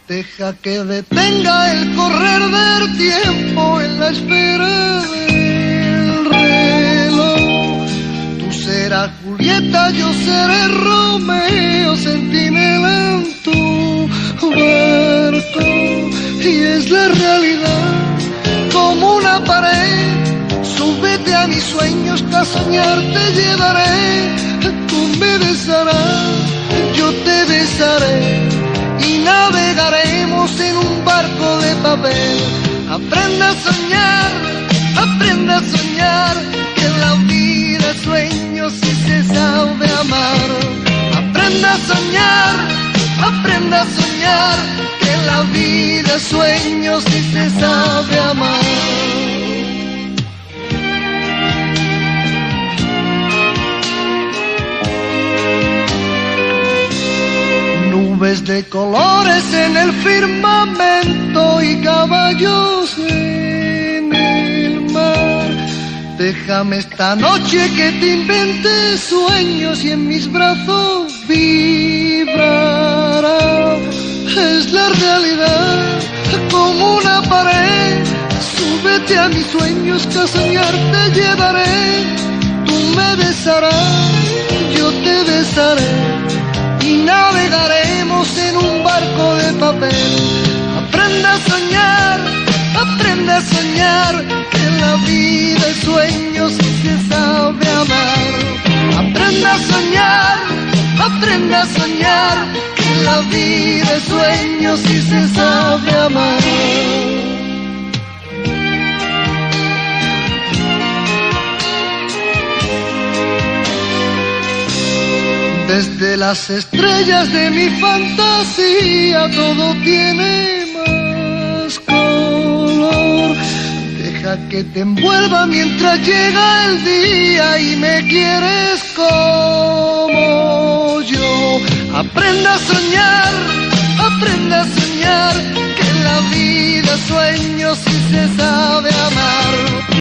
Deja que detenga el correr del tiempo en la espera del reloj. Tú serás Julieta, yo seré Romeo, centinela en tu barco. Y es la realidad como una pared. Súbete a mis sueños que a soñar te llevaré. Tú me besarás, yo te besaré y navegaremos en un barco de papel. Aprenda a soñar, que en la vida es sueño si se sabe amar. Aprenda a soñar, que en la vida es sueño si se sabe amar. Nubes de colores en el firmamento y caballos en el mar. Déjame esta noche que te invente sueños y en mis brazos vibrará. Es la realidad como una pared. Súbete a mis sueños que a soñar te llevaré. Tú me besarás, yo te besaré y navegaremos en un barco de papel. Aprenda a soñar, que en la vida es sueño si se sabe amar. Aprenda a soñar, que en la vida es sueño si se sabe amar. Desde las estrellas de mi fantasía todo tiene más color. Deja que te envuelva mientras llega el día y me quieres como yo. Aprenda a soñar, que en la vida sueño si se sabe amar.